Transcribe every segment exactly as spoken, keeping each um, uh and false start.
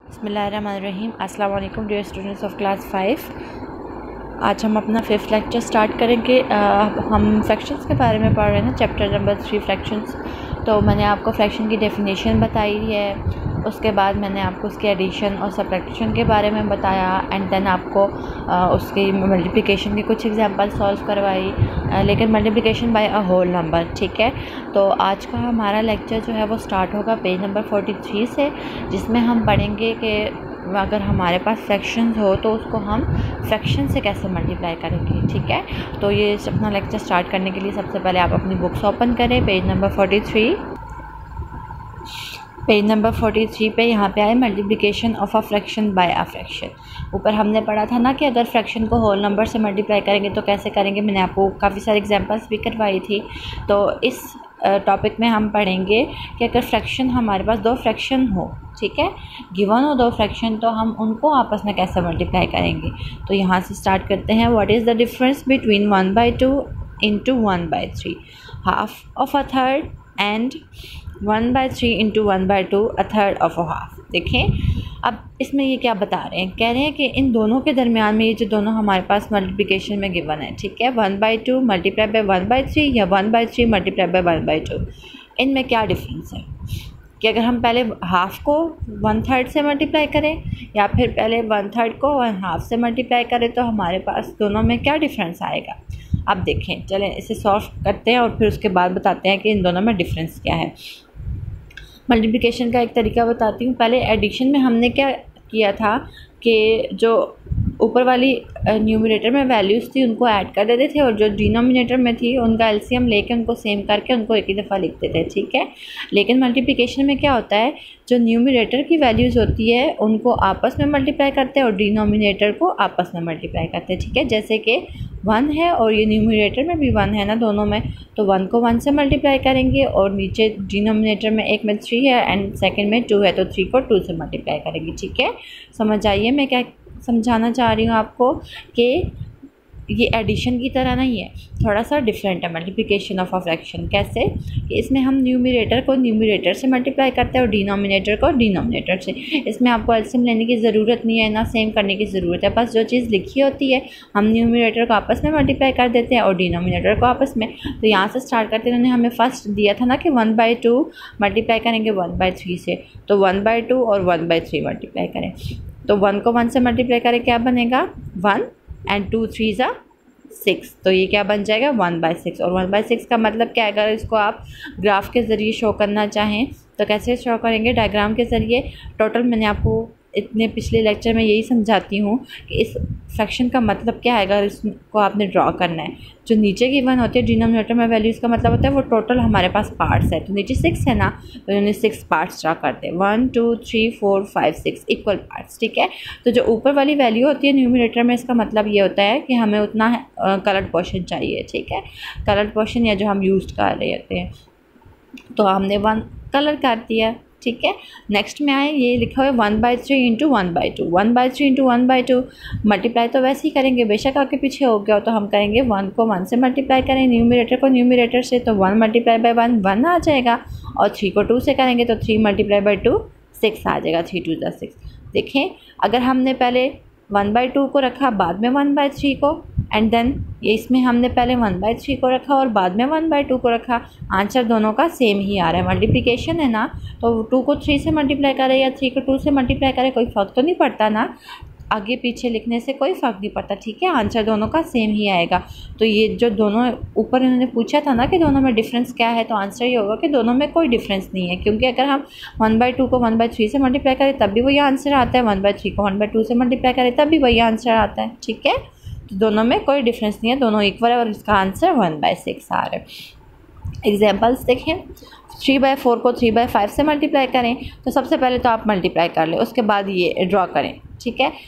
बिस्मिल्लाहिर्रहमानिर्रहीम। अस्सलाम वालेकुम dear students of class five. आज हम अपना फिफ्थ लेक्चर स्टार्ट करेंगे। आ, हम फ्रैक्शंस के बारे में पढ़ रहे हैं, चैप्टर नंबर थ्री फ्रैक्शंस। तो मैंने आपको फ्रैक्शन की डेफिनेशन बताई है, उसके बाद मैंने आपको उसके एडिशन और सब्ट्रैक्शन के बारे में बताया, एंड देन आपको आ, उसकी मल्टीप्लिकेशन की कुछ एग्जांपल सॉल्व करवाई, आ, लेकिन multiplication by a whole number. ठीक है, तो आज का हमारा लेक्चर जो है वो स्टार्ट होगा पेज नंबर फोर्टी थ्री से, जिसमें हम पढ़ेंगे कि अगर हमारे पास फ्रैक्शंस हो तो उसको हम फ्रैक्शन से कैसे मल्टीप्लाई करेंगे। ठीक है, तो ये अपना लेक्चर स्टार्ट करने के लिए सबसे पहले आप अपनी बुक्स ओपन करें, page number forty three. Page number forty three पे यहाँ पे आए multiplication of a fraction by a fraction. ऊपर हमने पढ़ा था ना कि अगर फ्रैक्शन को होल नंबर से मल्टीप्लाई करेंगे तो कैसे करेंगे। मैंने आपको काफ़ी सारी एग्जांपल्स भी करवाई थी। तो इस टॉपिक में हम पढ़ेंगे कि अगर फ्रैक्शन हमारे पास दो फ्रैक्शन हो, ठीक है, गिवन हो दो फ्रैक्शन, तो हम उनको आपस में कैसे मल्टीप्लाई करेंगे। तो यहाँ से स्टार्ट करते हैं। What is the difference between one by two into one by three, half of a third, and one by three into one by two a third of a half. देखें अब इसमें ये क्या बता रहे हैं, कह रहे हैं कि इन दोनों के दरमियान में ये जो दोनों हमारे पास मल्टीप्लिकेशन में गिवन है, ठीक है, one by two multiply by one by three या one by three multiply by one by two, इनमें क्या डिफरेंस है कि अगर हम पहले हाफ़ को वन थर्ड से मल्टीप्लाई करें या फिर पहले वन थर्ड को वन हाफ से मल्टीप्लाई करें तो हमारे पास दोनों में क्या डिफरेंस आएगा। अब देखें, चलें इसे सॉल्व करते हैं और फिर उसके बाद बताते हैं कि इन दोनों में डिफरेंस क्या है। मल्टीप्लिकेशन का एक तरीका बताती हूँ। पहले एडिशन में हमने क्या किया था कि जो ऊपर वाली न्यूमरेटर में वैल्यूज़ थी उनको ऐड कर देते थे और जो डिनोमिनेटर में थी उनका एलसीएम लेके उनको सेम करके उनको एक ही दफ़ा लिखते थे। ठीक है, लेकिन मल्टीप्लिकेशन में क्या होता है, जो न्यूमरेटर की वैल्यूज़ होती है उनको आपस में मल्टीप्लाई करते हैं और डिनोमिनेटर को आपस में मल्टीप्लाई करते हैं। ठीक है, जैसे कि वन है और ये न्यूमरेटर में भी वन है ना दोनों में, तो वन को वन से मल्टीप्लाई करेंगे और नीचे डिनोमिनेटर में एक में थ्री है एंड सेकंड में टू है तो थ्री को टू से मल्टीप्लाई करेंगे। ठीक है, समझ आइए मैं क्या समझाना चाह रही हूँ आपको कि ये एडिशन की तरह नहीं है, थोड़ा सा डिफरेंट है मल्टीप्लिकेशन ऑफ अ फ्रैक्शन। कैसे कि इसमें हम न्यूमरेटर को न्यूमरेटर से मल्टीप्लाई करते हैं और डिनोमिनेटर को डिनोमिनेटर से। इसमें आपको एलसीएम लेने की ज़रूरत नहीं है, ना सेम करने की ज़रूरत है, बस जो चीज़ लिखी होती है हम न्यूमरेटर को आपस में मल्टीप्लाई कर देते हैं और डिनोमिनेटर को आपस में। तो यहाँ से स्टार्ट करते हैं, उन्होंने हमें फर्स्ट दिया था ना कि वन बाई टू मल्टीप्लाई करेंगे वन बाई थ्री से, तो वन बाई टू और वन बाई थ्री मल्टीप्लाई करें तो वन को वन से मल्टीप्लाई करें क्या बनेगा, वन एंड टू थ्री ज़ा सिक्स, तो ये क्या बन जाएगा वन बाई सिक्स। और वन बाई सिक्स का मतलब क्या है, अगर इसको आप ग्राफ के ज़रिए शो करना चाहें तो कैसे शो करेंगे, डायग्राम के ज़रिए। टोटल मैंने आपको इतने पिछले लेक्चर में यही समझाती हूँ कि इस फ्रैक्शन का मतलब क्या है अगर इसको आपने ड्रॉ करना है। जो नीचे की वन होती है डिनोमिनेटर में वैल्यू, इसका मतलब होता है वो टोटल हमारे पास पार्ट्स है, तो नीचे सिक्स है ना, तो उन्होंने सिक्स पार्ट्स ड्रॉ करते हैं, one two three four five six equal parts. ठीक है, तो जो ऊपर वाली वैल्यू होती है न्यूमरेटर में, इसका मतलब ये होता है कि हमें उतना कलर्ड पोर्शन चाहिए। ठीक है, कलर्ड पोर्शन या जो हम यूज कर रहे होते हैं, तो हमने वन कलर कर दिया। ठीक है, नेक्स्ट में आए, ये लिखा हुआ है one by three into one by two, one by three into one by two multiply तो वैसे ही करेंगे, बेशक आपके पीछे हो गया हो, तो हम करेंगे वन को वन से मल्टीप्लाई करें, न्यूमरेटर को न्यूमरेटर से, तो one multiply by one one आ जाएगा, और थ्री को टू से करेंगे तो three multiply by two six आ जाएगा, थ्री टू ज़ा सिक्स। देखें, अगर हमने पहले वन बाई टू को रखा, बाद में वन बाई थ्री को, एंड देन ये इसमें हमने पहले वन बाई थ्री को रखा और बाद में वन बाई टू को रखा, आंसर दोनों का सेम ही आ रहा है। मल्टीप्लिकेशन है ना, तो टू को थ्री से मल्टीप्लाई करें या थ्री को टू से मल्टीप्लाई करें, कोई फ़र्क तो नहीं पड़ता ना, आगे पीछे लिखने से कोई फ़र्क नहीं पड़ता। ठीक है, आंसर दोनों का सेम ही आएगा। तो ये जो दोनों ऊपर इन्होंने पूछा था ना कि दोनों में डिफरेंस क्या है, तो आंसर ये होगा कि दोनों में कोई डिफरेंस नहीं है, क्योंकि अगर हम वन बाई टू को वन बाई थ्री से मल्टीप्लाई करें तब भी वही आंसर आता है, वन बाई थ्री को वन बाई टू से मल्टीप्लाई करें तब भी वही आंसर आता है। ठीक है, तो दोनों में कोई डिफरेंस नहीं है, दोनों इक्वल है और इसका आंसर वन बाई सिक्स आ रहा है। एग्जाम्पल्स देखें, थ्री बाई फोर को थ्री बाई फाइव से मल्टीप्लाई करें, तो सबसे पहले तो आप मल्टीप्लाई कर लें, उसके बाद ये ड्रॉ करें। ठीक है,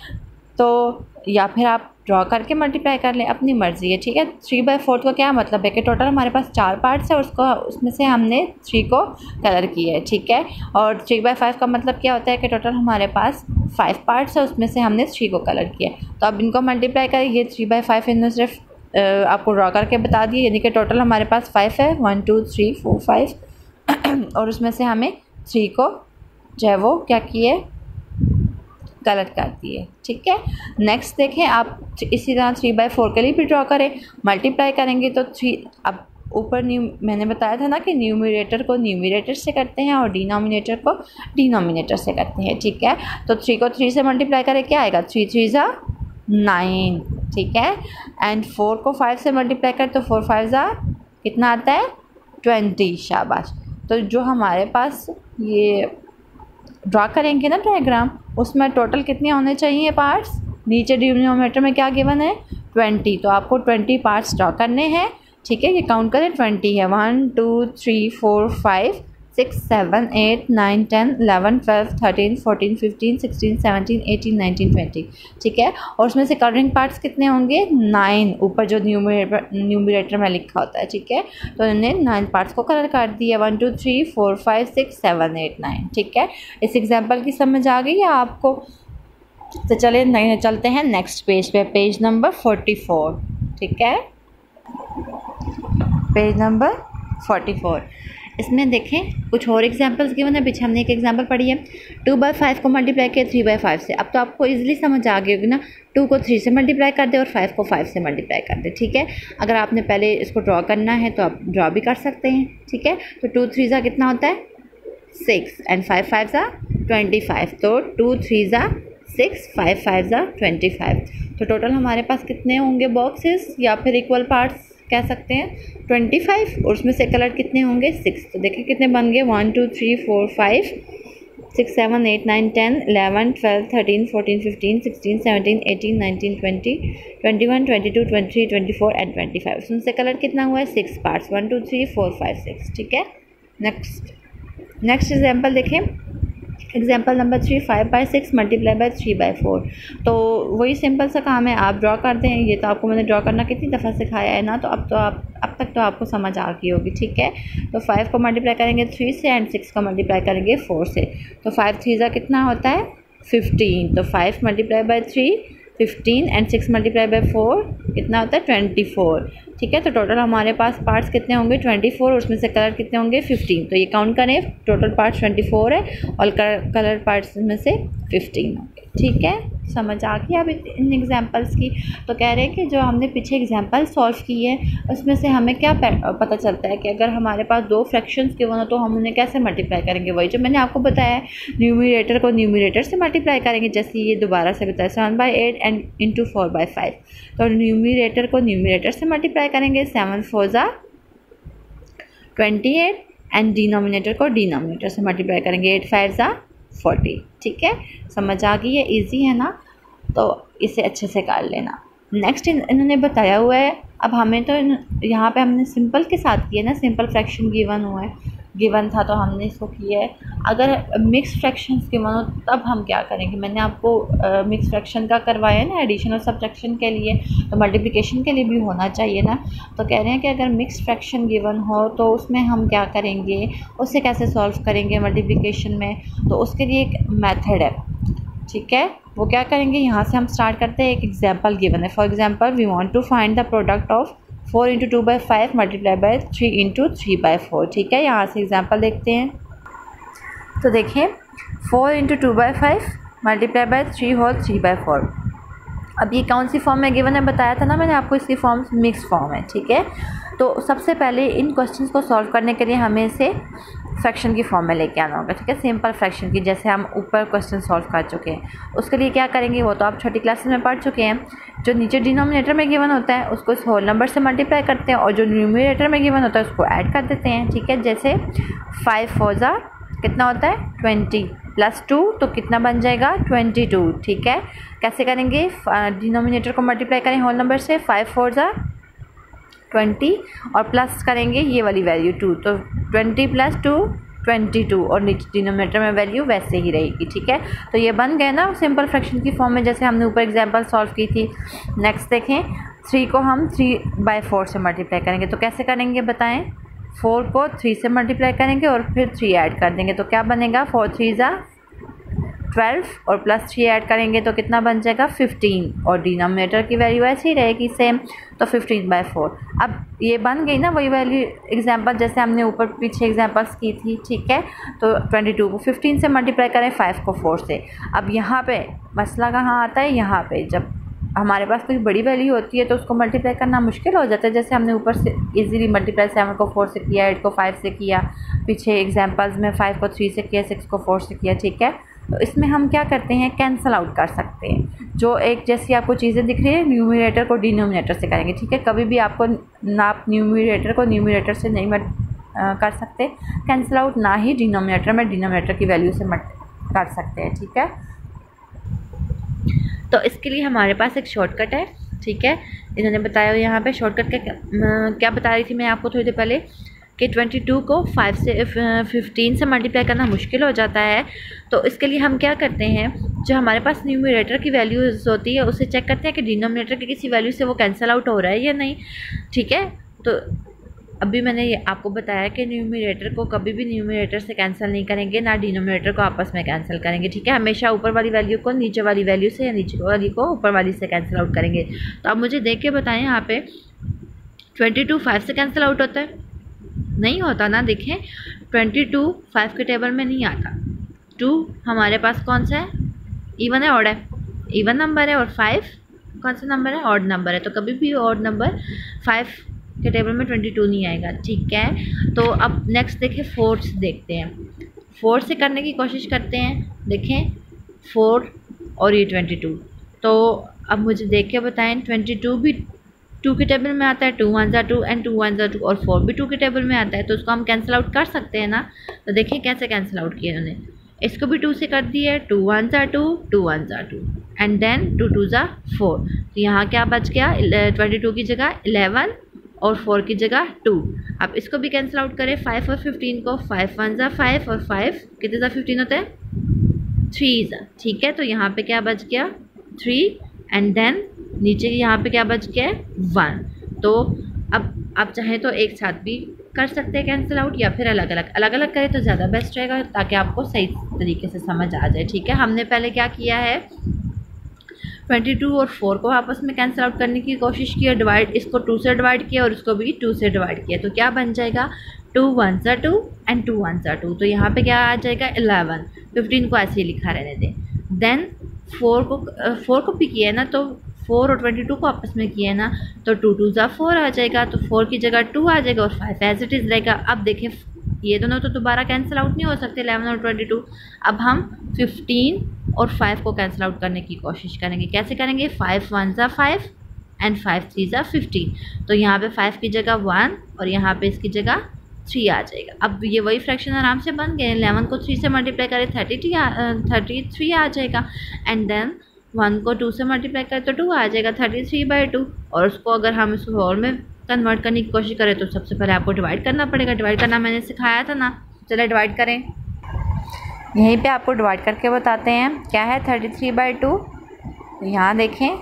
तो या फिर आप ड्रॉ करके मल्टीप्लाई कर लें, अपनी मर्ज़ी है। ठीक है, थ्री बाई फोर्थ का क्या मतलब है कि टोटल हमारे पास चार पार्ट्स है, उसको उसमें से हमने थ्री को कलर किया है। ठीक है, और थ्री बाई फाइव का मतलब क्या होता है कि टोटल हमारे पास फाइव पार्ट्स है, उसमें से हमने थ्री को कलर किया। तो अब इनको मल्टीप्लाई करें, ये थ्री बाई फाइव इन्होंने सिर्फ आपको ड्रॉ करके बता दिए, यानी कि टोटल हमारे पास फाइव है, one two three four five और उसमें से हमें थ्री को जो है वो क्या किए गलत कर दिए, ठीक है। नेक्स्ट देखें, आप इसी तरह थ्री बाई फोर के लिए भी ड्रॉ करें, मल्टीप्लाई करेंगे तो थ्री, अब ऊपर न्यू मैंने बताया था ना कि न्यूमरेटर को न्यूमरेटर से करते हैं और डिनोमिनेटर को डिनोमिनेटर से करते हैं, ठीक है। तो थ्री को थ्री से मल्टीप्लाई करें, क्या आएगा, थ्री थ्री ज़ा नाइन, ठीक है। एंड फोर को फाइव से मल्टीप्लाई करें तो फोर फाइव ज़ा कितना आता है, ट्वेंटी, शाबाश। तो जो हमारे पास ये ड्रा करेंगे ना डायग्राम, उसमें टोटल कितने होने चाहिए पार्ट्स, नीचे डिनोमिनेटर में क्या गिवन है, ट्वेंटी, तो आपको ट्वेंटी पार्ट्स ड्रा करने हैं, ठीक है। ये काउंट करें, ट्वेंटी है, one two three four five six seven eight nine ten eleven twelve thirteen fourteen fifteen sixteen seventeen eighteen nineteen twenty, ठीक है। और उसमें से कलरिंग पार्ट्स कितने होंगे, नाइन, ऊपर जो न्यूमरेटर न्यूमरेटर में लिखा होता है, ठीक है। तो इन्होंने नाइन पार्ट्स को कलर कर दिया, one two three four five six seven eight nine, ठीक है। इस एग्जाम्पल की समझ आ गई है आपको। तो चले नहीं चलते हैं नेक्स्ट पेज पे, पेज नंबर फोर्टी फोर, ठीक है, पेज नंबर फोर्टी फोर। इसमें देखें कुछ और एग्जांपल्स गिवन है, पीछे हमने एक एग्जांपल पढ़ी है, टू बाई फाइव को मल्टीप्लाई किया थ्री बाई फाइव से। अब तो आपको इजीली समझ आ गई होगी ना, टू को थ्री से मल्टीप्लाई कर दे और फाइव को फाइव से मल्टीप्लाई कर दे, ठीक है। अगर आपने पहले इसको ड्रॉ करना है तो आप ड्रॉ भी कर सकते हैं, ठीक है। तो टू थ्री ज़ा कितना होता है, सिक्स, एंड फाइव फाइव ज़ा ट्वेंटी फाइव, तो टू थ्री ज़ा सिक्स, फाइव फाइव ज़ा ट्वेंटी फाइव। तो टोटल हमारे पास कितने होंगे बॉक्सेस या फिर इक्वल पार्ट्स कह सकते हैं, ट्वेंटी फाइव, और उसमें से कलर कितने होंगे, सिक्स। तो देखिए कितने बन गए, one two three four five six seven eight nine ten eleven twelve thirteen fourteen fifteen sixteen seventeen eighteen nineteen twenty twenty one twenty two twenty three twenty four and twenty five. उसमें से colour कितना हुआ है, six parts, one two three four five six, ठीक है। Next next example देखें, example number three, five by six multiply by three by four. तो वही सिंपल सा काम है, आप ड्रॉ करते हैं। ये तो आपको मैंने ड्रॉ करना कितनी दफ़ा सिखाया है ना, तो अब तो आप अब तक तो आपको समझ आ गई होगी, ठीक है। तो फाइव को मल्टीप्लाई करेंगे थ्री से एंड सिक्स को मल्टीप्लाई करेंगे फोर से। तो फाइव थ्री ज़ा कितना होता है, फिफ्टीन। तो five multiply by three fifteen and six multiply by four कितना होता है, ट्वेंटी फोर, ठीक है। तो टोटल हमारे पास पार्ट्स कितने होंगे, ट्वेंटी फोर, उसमें से कलर कितने होंगे, फिफ्टीन। तो ये काउंट करें, टोटल पार्ट्स ट्वेंटी फोर है और कलर पार्ट्स में से फिफ्टीन होंगे, ठीक है। समझ आ गई अब इन एग्जांपल्स की। तो कह रहे हैं कि जो हमने पीछे एग्जांपल सॉल्व की है उसमें से हमें क्या पता चलता है कि अगर हमारे पास दो फ्रैक्शंस के हो तो हम उन्हें कैसे मल्टीप्लाई करेंगे, वही जो मैंने आपको बताया है, न्यूमरेटर को न्यूमरेटर से मल्टीप्लाई करेंगे। जैसे ये दोबारा से बताया, seven by eight and into four by five, तो न्यूमरेटर को न्यूमरेटर से मल्टीप्लाई करेंगे, सेवन फोर ज़ा ट्वेंटी एट, एंड डिनोमिनेटर को डिनोमिनेटर से मल्टीप्लाई करेंगे, एट फाइव ज़ा फोर्टी, ठीक है। समझ आ गई है, इजी है ना, तो इसे अच्छे से कर लेना। नेक्स्ट इन, इन्होंने बताया हुआ है, अब हमें तो यहाँ पे हमने सिंपल के साथ किया ना, सिंपल फ्रैक्शन गिवन हुआ है, गिवन था तो हमने इसको किया है। अगर मिक्स फ्रैक्शंस गिवन हो तब हम क्या करेंगे, मैंने आपको मिक्स फ्रैक्शन का करवाया है ना, एडिशन और सब्ट्रैक्शन के लिए, तो मल्टीप्लिकेशन के लिए भी होना चाहिए ना। तो कह रहे हैं कि अगर मिक्स फ्रैक्शन गिवन हो तो उसमें हम क्या करेंगे, उसे कैसे सॉल्व करेंगे मल्टीप्लिकेशन में, तो उसके लिए एक मेथड है, ठीक है। वो क्या करेंगे, यहाँ से हम स्टार्ट करते हैं, एक एग्जांपल गिवन है। For example we want to find the product of four into two by five multiply by three into three by four, ठीक है। यहाँ से एग्जांपल देखते हैं। तो देखिए, four into two by five multiply by three whole three by four. अब ये कौन सी फॉर्म में गिवन है, बताया था ना मैंने आपको, इसकी फॉर्म मिक्स फॉर्म है, ठीक है। तो सबसे पहले इन क्वेश्चंस को सॉल्व करने के लिए हमें इसे फ्रैक्शन की फॉर्म में लेके आना होगा, ठीक है, सिंपल फ्रैक्शन की, जैसे हम ऊपर क्वेश्चन सॉल्व कर चुके हैं। उसके लिए क्या करेंगे, वो तो आप छोटी क्लासेस में पढ़ चुके हैं। जो नीचे डिनोमिनेटर में गिवन होता है उसको इस होल नंबर से मल्टीप्लाई करते हैं, और जो न्यूमरेटर में गिवन होता है उसको ऐड कर देते हैं, ठीक है। जैसे फाइव फोर ज़ा कितना होता है, ट्वेंटी, प्लस टू तो कितना बन जाएगा, ट्वेंटी टू, ठीक है। कैसे करेंगे, डिनोमिनेटर को मल्टीप्लाई करें होल नंबर से, फाइव फोर ज़ा ट्वेंटी, और प्लस करेंगे ये वाली वैल्यू टू, तो twenty plus two twenty two, और नीचे डिनोमिनेटर में वैल्यू वैसे ही रहेगी, ठीक है। तो ये बन गए ना सिंपल फ्रैक्शन की फॉर्म में, जैसे हमने ऊपर एग्जांपल सॉल्व की थी। नेक्स्ट देखें, थ्री को हम थ्री बाई फोर से मल्टीप्लाई करेंगे, तो कैसे करेंगे बताएं, फोर को थ्री से मल्टीप्लाई करेंगे और फिर थ्री ऐड कर देंगे, तो क्या बनेगा, फोर थ्री ज़ा ट्वेल्व और प्लस थ्री ऐड करेंगे तो कितना बन जाएगा फिफ्टीन, और डिनोमिनेटर की वैल्यू ऐसी ही रहेगी सेम, तो फिफ्टीन बाई फोर। अब ये बन गई ना वही वैल्यू एग्जांपल जैसे हमने ऊपर पीछे एग्जांपल्स की थी, ठीक है। तो ट्वेंटी टू को फिफ्टीन से मल्टीप्लाई करें, फाइव को फोर से। अब यहाँ पे मसला कहाँ आता है, यहाँ पे जब हमारे पास कोई बड़ी वैल्यू होती है तो उसको मल्टीप्लाई करना मुश्किल हो जाता है। जैसे हमने ऊपर से इजीली मल्टीप्लाई सेवन को फोर से किया, एट को फाइव से किया, पीछे एग्जांपल्स में फाइव को थ्री से किया, सिक्स को फोर से किया, ठीक है। तो इसमें हम क्या करते हैं, कैंसिल आउट कर सकते हैं। जो एक जैसी आपको चीज़ें दिख रही है, न्यूमरेटर को डिनोमिनेटर से करेंगे, ठीक है। कभी भी आपको ना आप न्यूमरेटर को न्यूमरेटर से नहीं मट आ, कर सकते कैंसिल आउट, ना ही डिनोमिनेटर में डिनोमिनेटर की वैल्यू से मट कर सकते हैं, ठीक है। तो इसके लिए हमारे पास एक शॉर्टकट है, ठीक है। इन्होंने बताया यहाँ पे शॉर्टकट क्या क्या बता रही थी मैं आपको थोड़ी देर पहले कि ट्वेंटी टू को फाइव से फिफ्टीन से मल्टीप्लाई करना मुश्किल हो जाता है। तो इसके लिए हम क्या करते हैं, जो हमारे पास न्यूमरेटर की वैल्यूज़ होती है उसे चेक करते हैं कि डिनोमिनेटर की किसी वैल्यू से वो कैंसिल आउट हो रहा है या नहीं, ठीक है। तो अभी मैंने ये आपको बताया कि न्यूमरेटर को कभी भी न्यूमरेटर से कैंसिल नहीं करेंगे, ना डिनोमिनेटर को आपस में कैंसिल करेंगे, ठीक है। हमेशा ऊपर वाली वैल्यू को नीचे वाली वैल्यू से या नीचे वाली को ऊपर वाली से कैंसिल आउट करेंगे। तो आप मुझे देख के बताएं, यहाँ पे ट्वेंटी टू फाइव से कैंसिल आउट होता है? नहीं होता ना। देखें, ट्वेंटी टू फाइव के टेबल में नहीं आता। टू हमारे पास कौन सा है, इवन है ऑड है, इवन नंबर है। और फाइव कौन सा नंबर है, ऑड नंबर है। तो कभी भी ऑड नंबर फाइव के टेबल में ट्वेंटी टू नहीं आएगा, ठीक है। तो अब नेक्स्ट देखें, फोर से देखते हैं। फोर से करने की कोशिश करते हैं। देखें, फोर और ये ट्वेंटी टू। तो अब मुझे देख के बताएं, ट्वेंटी टू भी टू के टेबल में आता है, टू वन ज़ा टू एंड टू वन ज़ा टू, और फोर भी टू के टेबल में आता है। तो उसको हम कैंसिल आउट कर सकते हैं ना। तो देखिए कैसे कैंसिल आउट किया उन्होंने, इसको भी टू से कर दिया है, टू वन ज़ा टू, टू वन ज़ा two and then two two ज़ा फोर। तो यहाँ क्या बच गया, ट्वेंटी टू की जगह इलेवन और फोर की जगह टू। अब इसको भी कैंसिल आउट करें, फाइव और फिफ्टीन को, फाइव वन ज़ा फाइव और फाइव कितने ज़ा फिफ्टीन होता है, थ्री ज़ा, ठीक है। तो यहाँ पे क्या बच गया, थ्री एंड देन नीचे यहाँ पे क्या बच गया है, वन। तो अब आप चाहें तो एक साथ भी कर सकते हैं कैंसिल आउट, या फिर अलग अलग अलग अलग करें तो ज़्यादा बेस्ट रहेगा, ताकि आपको सही तरीके से समझ आ जाए, ठीक है। हमने पहले क्या किया है, ट्वेंटी टू और फोर को आपस में कैंसिल आउट करने की कोशिश की, और डिवाइड इसको टू से डिवाइड किया और इसको भी टू से डिवाइड किया। तो क्या बन जाएगा, टू वन ज़ा टू एंड टू वन ज़ा टू। तो यहाँ पे क्या आ जाएगा, इलेवन। फिफ्टीन को ऐसे ही लिखा रहने दें। देन फोर को फोर को भी किया है ना, तो फोर और ट्वेंटी टू को आपस में किया है ना, तो टू टू ज़ा फोर आ जाएगा। तो फोर की जगह टू आ जाएगा और फाइव एज इट इज़ रहेगा। अब देखें, ये दोनों तो दोबारा कैंसिल आउट नहीं हो सकते, इलेवन और ट्वेंटी टू। अब हम फिफ्टीन और फाइव को कैंसिल आउट करने की कोशिश करेंगे। कैसे करेंगे, फाइव वन ज़ा फाइव एंड फाइव थ्री ज़ा फिफ्टीन। तो यहाँ पे फाइव की जगह वन और यहाँ पे इसकी जगह थ्री आ जाएगा। अब ये वही फ्रैक्शन आराम से बन गए। इलेवन को थ्री से मल्टीप्लाई करें, थर्टी थ्री थर्टी थ्री आ जाएगा। एंड देन वन को टू से मल्टीप्लाई करें तो टू आ जाएगा, थर्टी थ्री बाई टू। और उसको अगर हम इस होल में कन्वर्ट करने की कोशिश करें तो सबसे पहले आपको डिवाइड करना पड़ेगा। डिवाइड करना मैंने सिखाया था ना, चलिए डिवाइड करें। यहीं पे आपको डिवाइड करके बताते हैं। क्या है, थर्टी थ्री बाई टू। यहाँ देखें,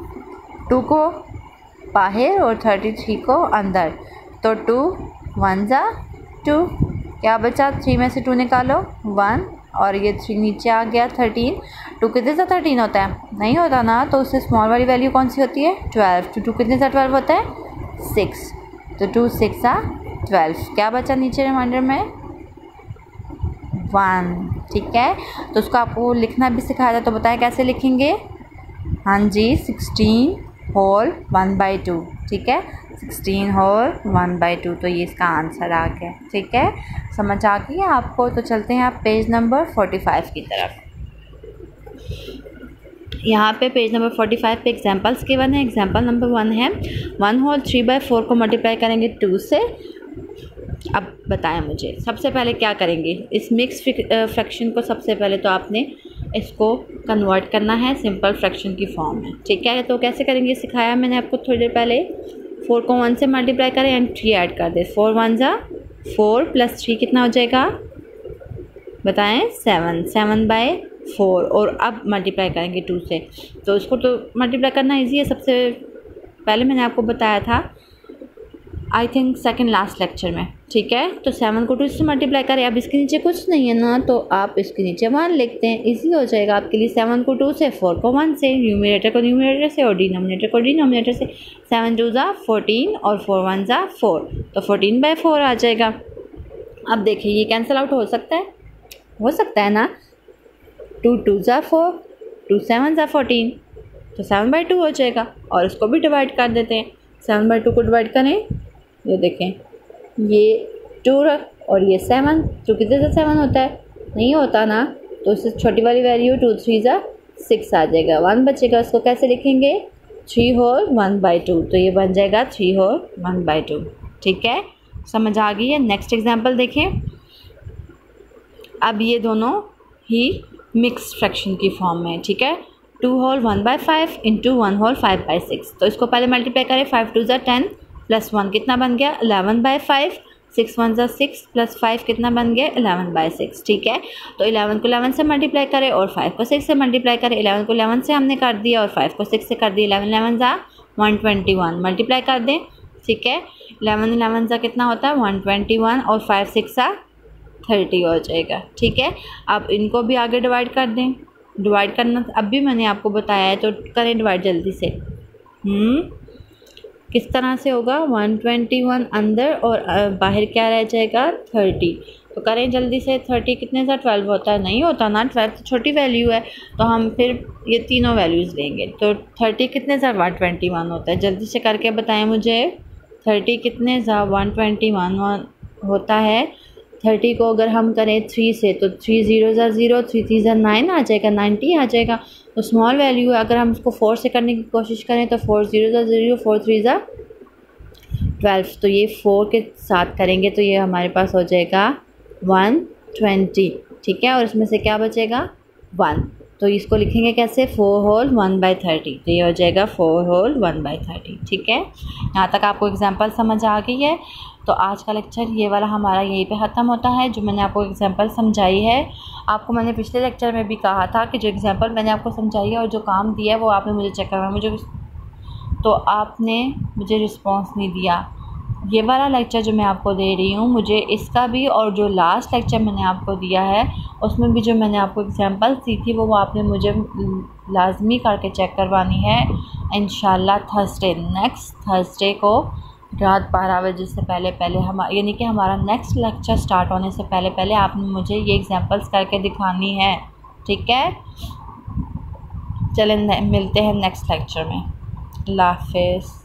टू को बाहर और थर्टी थ्री को अंदर, तो टू वन ज़ा टू। क्या बचा, थ्री में से टू निकालो, वन, और ये थ्री नीचे आ गया, थर्टीन। टू कितने सा थर्टीन होता है, नहीं होता ना। तो उससे स्मॉल वाली वैल्यू कौन सी होती है, ट्वेल्व। तो टू कितने सा ट्वेल्व होता है, सिक्स। तो टू सिक्स आ ट्वेल्व। क्या बचा नीचे रिमाइंडर में, वन, ठीक है। तो उसको आपको लिखना भी सिखाया था, तो बताएं कैसे लिखेंगे। हाँ जी, sixteen whole one by two, ठीक है। Sixteen whole one by two. तो ये इसका आंसर आ गया, ठीक है। समझ आ गई आपको। तो चलते हैं आप पेज नंबर फोर्टी फाइव की तरफ। यहाँ पे पेज नंबर फोर्टी फाइव पे एग्जांपल्स गिवन है। एग्जांपल नंबर वन है, one whole three by four को मल्टीप्लाई करेंगे टू से। अब बताएं मुझे, सबसे पहले क्या करेंगे, इस मिक्स फ्रैक्शन को सबसे पहले तो आपने इसको कन्वर्ट करना है सिंपल फ्रैक्शन की फॉर्म में, ठीक है। तो कैसे करेंगे सिखाया मैंने आपको थोड़ी देर पहले। फोर को वन से मल्टीप्लाई करें एंड थ्री ऐड कर दे। फोर वन ज़ा फोर प्लस थ्री कितना हो जाएगा, बताएं, सेवन। Seven by four. और अब मल्टीप्लाई करेंगे टू से, तो उसको तो मल्टीप्लाई करना इजी है। सबसे पहले मैंने आपको बताया था, I think second last lecture में, ठीक है। तो सेवन को टू से मल्टीप्लाई करें, अब इसके नीचे कुछ नहीं है ना, तो आप इसके नीचे वन लिखते हैं, इजी हो जाएगा आपके लिए। सेवन को टू से, फोर को वन से, न्यूमरेटर को न्यूमरेटर से और डिनोमिनेटर को डिनोमिनेटर से। सेवन टू ज़ा फोर्टीन और फोर वन ज़ा फोर, तो फोर्टीन बाई फोर आ जाएगा। अब देखिए ये कैंसिल आउट हो सकता है, हो सकता है ना। टू टू ज़ा फोर, टू सेवन ज़ा फोर्टीन, तो सेवन बाई टू हो जाएगा। और उसको भी डिवाइड कर देते हैं, सेवन बाई टू को डिवाइड करें, ये देखें ये टू और ये सेवन, टू कितने से सेवन होता है, नहीं होता ना, तो उससे छोटी वाली वैल्यू टू थ्री ज़ा सिक्स आ जाएगा, वन बचेगा। उसको कैसे लिखेंगे, three whole one by two, तो ये बन जाएगा three whole one by two. ठीक है, समझ आ गई है। नेक्स्ट एग्जांपल देखें। अब ये दोनों ही मिक्स फ्रैक्शन की फॉर्म में, ठीक है। Two whole one by five into one whole five by six, तो इसको पहले मल्टीप्लाई करें। फाइव टू ज़ा टेन प्लस वन कितना बन गया, eleven by five. Six one ज़ा सिक्स प्लस फाइव कितना बन गया, इलेवन बाई सिक्स। ठीक है, तो इलेवन को इलेवन से मल्टीप्लाई करें और फाइव को सिक्स से मल्टीप्लाई करें। इलेवन को इलेवन से हमने कर दिया और फाइव को सिक्स से कर दिया। इलेवन इलेवन ज़ा वन ट्वेंटी वन, मल्टीप्लाई कर दें। ठीक है, इलेवन इलेवन ज़ा कितना होता है, वन ट्वेंटी वन और फाइव सिक्स ज़ा थर्टी हो जाएगा। ठीक है, अब इनको भी आगे डिवाइड कर दें। डिवाइड करना अब भी मैंने आपको बताया है, तो करें डिवाइड जल्दी से। हम्म किस तरह से होगा, वन ट्वेंटी वन अंदर और बाहर क्या रह जाएगा, थर्टी। तो करें जल्दी से। थर्टी कितने से ट्वेल्व होता है, नहीं होता ना, ट्वेल्व तो छोटी वैल्यू है, तो हम फिर ये तीनों वैल्यूज़ लेंगे। तो थर्टी कितने से वन ट्वेंटी वन होता है, जल्दी से करके बताएं मुझे। थर्टी कितने से वन ट्वेंटी वन होता है। थर्टी को अगर हम करें थ्री से, तो थ्री ज़ीरो ज़ा ज़ीरो, थ्री थ्री ज़ा नाइन आ जाएगा, नाइन्टी आ जाएगा। तो स्मॉल वैल्यू है, अगर हम उसको फोर से करने की कोशिश करें तो फोर ज़ीरो ज़ा ज़ीरो, फोर थ्री ज़ा ट्वेल्व, तो ये फोर के साथ करेंगे तो ये हमारे पास हो जाएगा वन ट्वेंटी। ठीक है, और इसमें से क्या बचेगा, वन, तो इसको लिखेंगे कैसे, four whole one by thirty, तो ये हो जाएगा four whole one by thirty. ठीक है, यहाँ तक आपको एग्जांपल समझ आ गई है। तो आज का लेक्चर ये वाला हमारा यहीं पे ख़त्म होता है, जो मैंने आपको एग्जांपल समझाई है। आपको मैंने पिछले लेक्चर में भी कहा था कि जो एग्जांपल मैंने आपको समझाई है और जो काम दिया है वो आपने मुझे चेक करना, मुझे तो आपने मुझे रिस्पॉन्स नहीं दिया। ये वाला लेक्चर जो मैं आपको दे रही हूँ, मुझे इसका भी और जो लास्ट लेक्चर मैंने आपको दिया है उसमें भी जो मैंने आपको एग्जांपल दी थी वो वो आपने मुझे लाजमी करके चेक करवानी है। इंशाल्लाह थर्सडे, नेक्स्ट थर्सडे को रात बारह बजे से पहले पहले हम यानी कि हमारा नेक्स्ट लेक्चर स्टार्ट होने से पहले पहले आपने मुझे ये एग्जांपल्स करके दिखानी है। ठीक है, चलें मिलते हैं नेक्स्ट लेक्चर में। अल्लाह हाफ़िज़।